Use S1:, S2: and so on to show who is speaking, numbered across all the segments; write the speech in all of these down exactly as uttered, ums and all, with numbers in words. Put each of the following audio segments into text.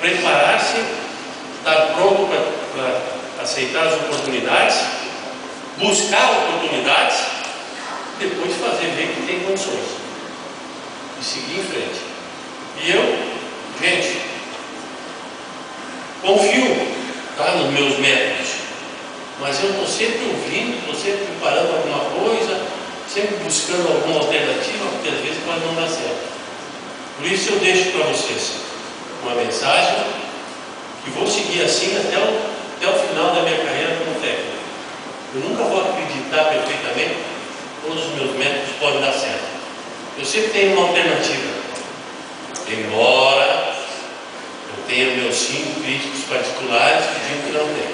S1: preparar-se, estar pronto para aceitar as oportunidades, buscar oportunidades, depois fazer ver que tem condições e seguir em frente. E eu, gente, confio, tá, nos meus métodos, mas eu estou sempre ouvindo, estou sempre preparando alguma coisa, sempre buscando alguma alternativa, porque às vezes pode não dar certo. Por isso eu deixo para vocês uma mensagem que vou seguir assim até o, até o final da minha carreira como técnico. Eu nunca vou acreditar perfeitamente que todos os meus métodos podem dar certo. Eu sempre tenho uma alternativa. Embora eu tenha meus cinco críticos particulares que dizem que não tem.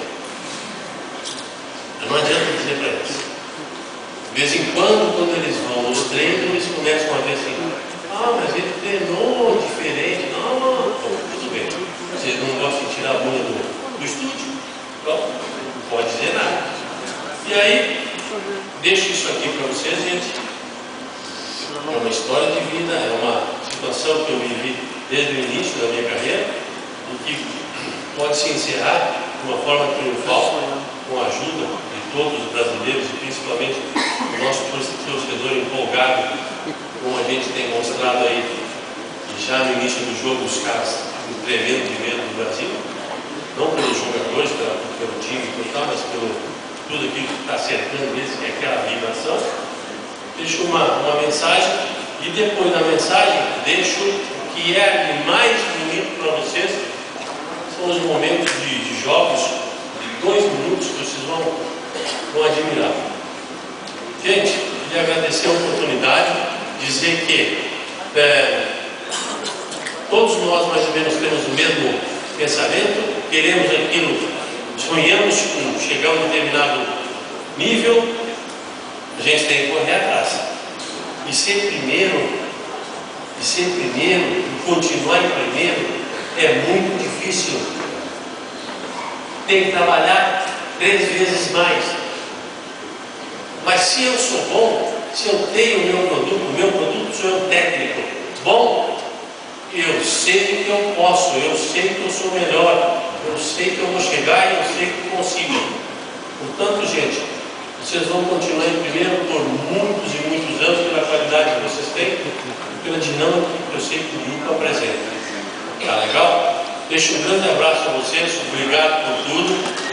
S1: Não adianta dizer para eles. De vez em quando, quando eles vão nos treinos, eles começam a ver assim: ah, mas ele treinou diferente. Não, não, tudo bem. Vocês não gostam de tirar a bunda do, do estúdio? Pronto, não pode dizer nada. E aí, deixo isso aqui para vocês, gente. É uma história de vida, é uma situação que eu vivi desde o início da minha carreira, e que pode se encerrar de uma forma triunfal, com a ajuda de todos os brasileiros e principalmente o nosso torcedor empolgado, como a gente tem mostrado aí, que já no início do jogo os caras tremendo de medo do Brasil, não pelos jogadores, pela, pelo time total, mas pelo tudo aquilo que está cercando eles, que é aquela vibração. Deixo uma, uma mensagem e depois da mensagem deixo o que é mais bonito para vocês, são os momentos de, de jogos de dois minutos que vocês vão, vão admirar. Gente, queria agradecer a oportunidade, dizer que é, todos nós mais ou menos temos o mesmo pensamento, queremos aquilo, sonhamos com chegar a um determinado nível. A gente tem que correr atrás. E ser primeiro, e ser primeiro, e continuar em primeiro, é muito difícil. Tem que trabalhar três vezes mais. Mas se eu sou bom, se eu tenho o meu produto, o meu produto sou eu técnico bom, eu sei que eu posso, eu sei que eu sou melhor, eu sei que eu vou chegar e eu sei que eu consigo. Portanto, gente, vocês vão continuar em primeiro por muitos e muitos anos, pela qualidade que vocês têm, pela dinâmica que eu sei que o grupo apresenta. Tá legal? Deixo um grande abraço a vocês, obrigado por tudo.